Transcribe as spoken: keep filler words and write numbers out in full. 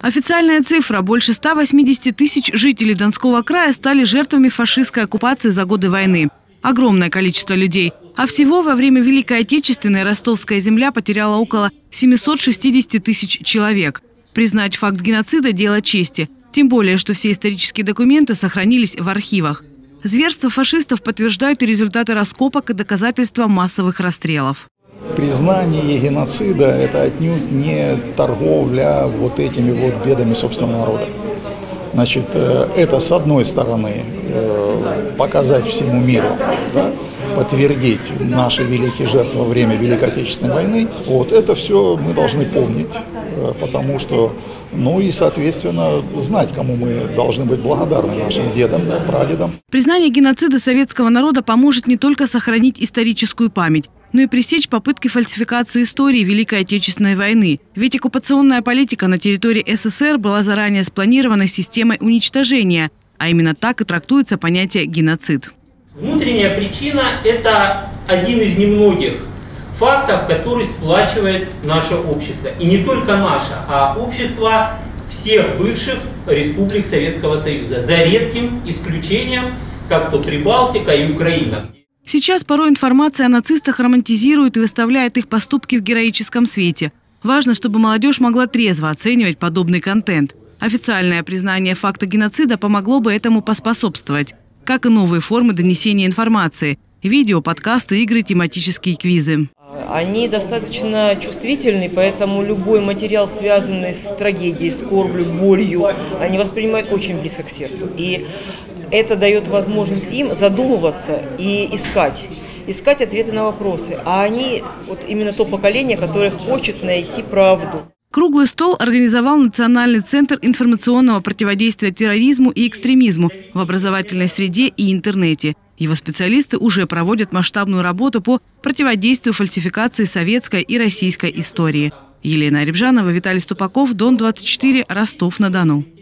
Официальная цифра – больше ста восьмидесяти тысяч жителей Донского края стали жертвами фашистской оккупации за годы войны. Огромное количество людей. А всего во время Великой Отечественной ростовская земля потеряла около семисот шестидесяти тысяч человек. Признать факт геноцида – дело чести. Тем более, что все исторические документы сохранились в архивах. Зверства фашистов подтверждают и результаты раскопок и доказательства массовых расстрелов. Признание геноцида – это отнюдь не торговля вот этими вот бедами собственного народа. Значит, это с одной стороны показать всему миру, да, подтвердить наши великие жертвы во время Великой Отечественной войны. Вот это все мы должны помнить, потому что, ну и, соответственно, знать, кому мы должны быть благодарны, нашим дедам, да, прадедам. Признание геноцида советского народа поможет не только сохранить историческую память, но и пресечь попытки фальсификации истории Великой Отечественной войны. Ведь оккупационная политика на территории СССР была заранее спланированной системой уничтожения, а именно так и трактуется понятие «геноцид». Внутренняя причина – это один из немногих фактов, который сплачивает наше общество. И не только наше, а общество всех бывших республик Советского Союза. За редким исключением, как то Прибалтика и Украина. Сейчас порой информация о нацистах романтизирует и выставляет их поступки в героическом свете. Важно, чтобы молодежь могла трезво оценивать подобный контент. Официальное признание факта геноцида помогло бы этому поспособствовать, как и новые формы донесения информации – видео, подкасты, игры, тематические квизы. Они достаточно чувствительны, поэтому любой материал, связанный с трагедией, скорбью, болью, они воспринимают очень близко к сердцу. И это дает возможность им задумываться и искать, искать ответы на вопросы. А они вот именно то поколение, которое хочет найти правду. Круглый стол организовал Национальный центр информационного противодействия терроризму и экстремизму в образовательной среде и интернете. Его специалисты уже проводят масштабную работу по противодействию фальсификации советской и российской истории. Елена Рябжанова, Виталий Ступаков, Дон двадцать четыре, Ростов-на-Дону.